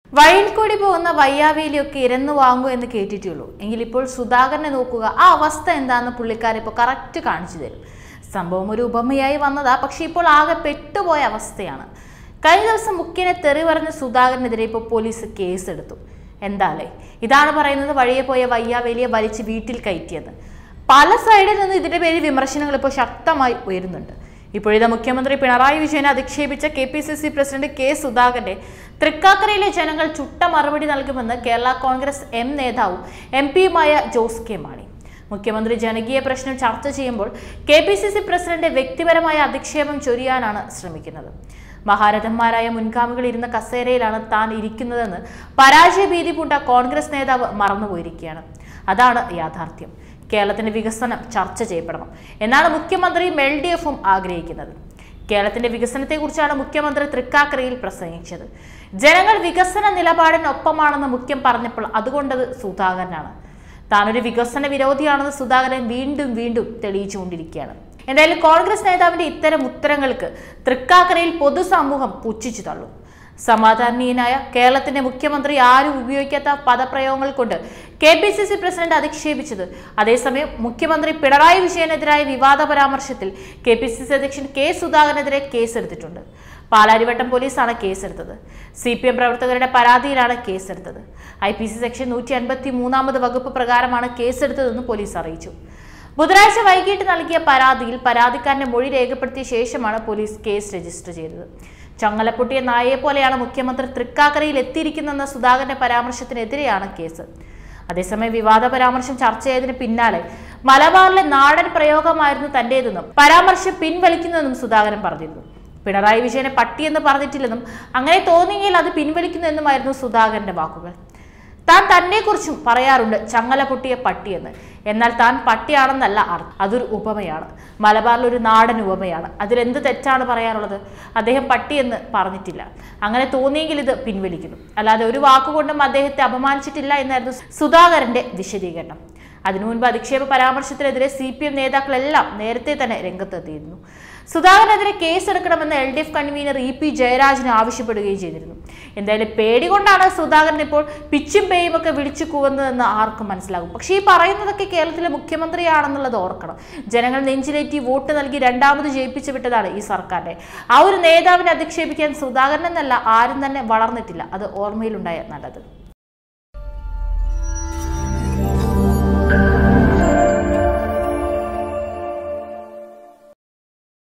വഴിയിൽ കൂടി പോകുന്ന വയ്യാവേലിയൊക്കെ ഇരന്നു വാങ്ങൂ എന്ന് കേട്ടിട്ടുള്ളൂ. എങ്കിൽ ഇപ്പോൾ സുധാകരനെ നോക്കുക, ആ അവസ്ഥ എന്താണെന്ന് പുള്ളിക്കാരിപ്പോൾ കറക്റ്റ് കാണിച്ചു തരും. സംഭവം ഒരു ഉപമയായി വന്നതാ, പക്ഷെ ഇപ്പോൾ ആകെ പെട്ടുപോയ അവസ്ഥയാണ്. കഴിഞ്ഞ ദിവസം മുഖ്യനെ തെറി പറഞ്ഞ സുധാകരനെതിരെ ഇപ്പോൾ പോലീസ് കേസെടുത്തു. എന്താല്ലേ, ഇതാണ് പറയുന്നത് വഴിയെ പോയ വയ്യാവേലിയെ വലിച്ച് വീട്ടിൽ കയറ്റിയത്. പല സൈഡിൽ നിന്ന് ഇതിന്റെ പേരിൽ വിമർശനങ്ങൾ ഇപ്പോൾ ശക്തമായി ഉയരുന്നുണ്ട്. ഇപ്പോഴത്തെ മുഖ്യമന്ത്രി പിണറായി വിജയനെ അധിക്ഷേപിച്ച KPCC പ്രസിഡന്റ് K സുധാകരന്റെ തൃക്കാക്കരയിലെ ജനങ്ങൾ ചുട്ട മറുപടി നൽകുമെന്ന് കേരള കോൺഗ്രസ് M നേതാവും MP-യുമായ ജോസ് കെ മാണി. മുഖ്യമന്ത്രി ജനകീയ പ്രശ്നം ചർച്ച ചെയ്യുമ്പോൾ KPCC പ്രസിഡന്റ് വ്യക്തിപരമായ അധിക്ഷേപം ചൊരിയാനാണ് ശ്രമിക്കുന്നത്. മഹാരഥന്മാരായ മുൻഗാമികൾ ഇരുന്ന കസേരയിലാണ് താൻ ഇരിക്കുന്നതെന്ന് പരാജയ ഭീതി പൂണ്ട കോൺഗ്രസ് നേതാവ് മറന്നുപോയിരിക്കുകയാണ്. അതാണ് യാഥാർത്ഥ്യം. കേരളത്തിന്റെ വികസനം ചർച്ച ചെയ്യപ്പെടണം എന്നാണ് മുഖ്യമന്ത്രിയും LDF-ഉം ആഗ്രഹിക്കുന്നത്. കേരളത്തിന്റെ വികസനത്തെക്കുറിച്ചാണ് മുഖ്യമന്ത്രി തൃക്കാക്കരയിൽ പ്രസംഗിച്ചത്. ജനങ്ങൾ വികസന നിലപാടിനൊപ്പമാണെന്ന് മുഖ്യം പറഞ്ഞപ്പോൾ അതുകൊണ്ടത് സുധാകരനാണ്. താനൊരു വികസന വിരോധിയാണെന്ന് സുധാകരൻ വീണ്ടും വീണ്ടും തെളിയിച്ചുകൊണ്ടിരിക്കുകയാണ്. എന്തായാലും കോൺഗ്രസ് നേതാവിന്റെ ഇത്തരം ഉത്തരങ്ങൾക്ക് തൃക്കാക്കരയിൽ പൊതുസമൂഹം പുച്ഛിച്ചു തള്ളും. സമാധാനീയനായ കേരളത്തിന്റെ മുഖ്യമന്ത്രി ആരും ഉപയോഗിക്കാത്ത പദപ്രയോഗങ്ങൾ കൊണ്ട് KPCC പ്രസിഡന്റ് അധിക്ഷേപിച്ചത്. അതേസമയം മുഖ്യമന്ത്രി പിണറായി വിജയനെതിരായ വിവാദ പരാമർശത്തിൽ KPCC അധ്യക്ഷൻ K സുധാകരനെതിരെ കേസെടുത്തിട്ടുണ്ട്. പാലാരിവട്ടം പോലീസാണ് കേസെടുത്തത്. CPM പ്രവർത്തകരുടെ പരാതിയിലാണ് കേസെടുത്തത്. IPC സെക്ഷൻ 153 വകുപ്പ് പ്രകാരമാണ് കേസെടുത്തതെന്ന് പോലീസ് അറിയിച്ചു. ബുധനാഴ്ച വൈകിട്ട് നൽകിയ പരാതിയിൽ പരാതിക്കാരന്റെ മൊഴി രേഖപ്പെടുത്തിയ ശേഷമാണ് പോലീസ് കേസ് രജിസ്റ്റർ ചെയ്തത്. ചങ്ങലപ്പൊട്ടിയ നായയെ പോലെയാണ് മുഖ്യമന്ത്രി തൃക്കാക്കരയിൽ എത്തിയിരിക്കുന്നതെന്ന സുധാകരന്റെ പരാമർശത്തിനെതിരെയാണ് കേസ്. അതേസമയം വിവാദ പരാമർശം ചർച്ച ചെയ്തതിന് പിന്നാലെ മലബാറിലെ നാടൻ പ്രയോഗമായിരുന്നു തന്റേതെന്നും പരാമർശം പിൻവലിക്കുന്നതെന്നും സുധാകരൻ പറഞ്ഞിരുന്നു. പിണറായി വിജയനെ പട്ടിയെന്ന് പറഞ്ഞിട്ടില്ലെന്നും അങ്ങനെ തോന്നിയെങ്കിൽ അത് പിൻവലിക്കുന്നുവെന്നുമായിരുന്നു സുധാകരന്റെ വാക്കുകൾ. താൻ തന്നെക്കുറിച്ചും പറയാറുണ്ട് ചങ്ങല പൊട്ടിയ പട്ടിയെന്ന്. എന്നാൽ താൻ പട്ടിയാണെന്നല്ല അർത്ഥം, അതൊരു ഉപമയാണ്. മലബാറിൽ ഒരു നാടൻ ഉപമയാണ്. അതിലെന്ത് തെറ്റാണ് പറയാനുള്ളത്? അദ്ദേഹം പട്ടിയെന്ന് പറഞ്ഞിട്ടില്ല. അങ്ങനെ തോന്നിയെങ്കിൽ ഇത് പിൻവലിക്കുന്നു, അല്ലാതെ ഒരു വാക്കുകൊണ്ടും അദ്ദേഹത്തെ അപമാനിച്ചിട്ടില്ല എന്നായിരുന്നു സുധാകരന്റെ വിശദീകരണം. അതിനു മുൻപ് അധിക്ഷേപ പരാമർശത്തിനെതിരെ CPM നേതാക്കളെല്ലാം നേരത്തെ തന്നെ രംഗത്തെത്തിയിരുന്നു. സുധാകരനെതിരെ കേസെടുക്കണമെന്ന് LDF കൺവീനർ EP ജയരാജന് ആവശ്യപ്പെടുകയും ചെയ്തിരുന്നു. എന്തായാലും പേടി കൊണ്ടാണ് സുധാകരൻ ഇപ്പോൾ പിച്ചും പേയും ഒക്കെ വിളിച്ചു കൂവുന്നതെന്ന് ആർക്കും മനസ്സിലാകും. പക്ഷേ ഈ പറയുന്നതൊക്കെ കേരളത്തിലെ മുഖ്യമന്ത്രിയാണെന്നുള്ളത് ഓർക്കണം. ജനങ്ങൾ നെഞ്ചിലേറ്റി വോട്ട് നൽകി രണ്ടാമത് ജയിപ്പിച്ചു വിട്ടതാണ് ഈ സർക്കാരിനെ. ആ ഒരു നേതാവിനെ അധിക്ഷേപിക്കാൻ സുധാകരനെന്നല്ല ആരും തന്നെ വളർന്നിട്ടില്ല. അത് ഓർമ്മയിലുണ്ടായ നല്ലത്.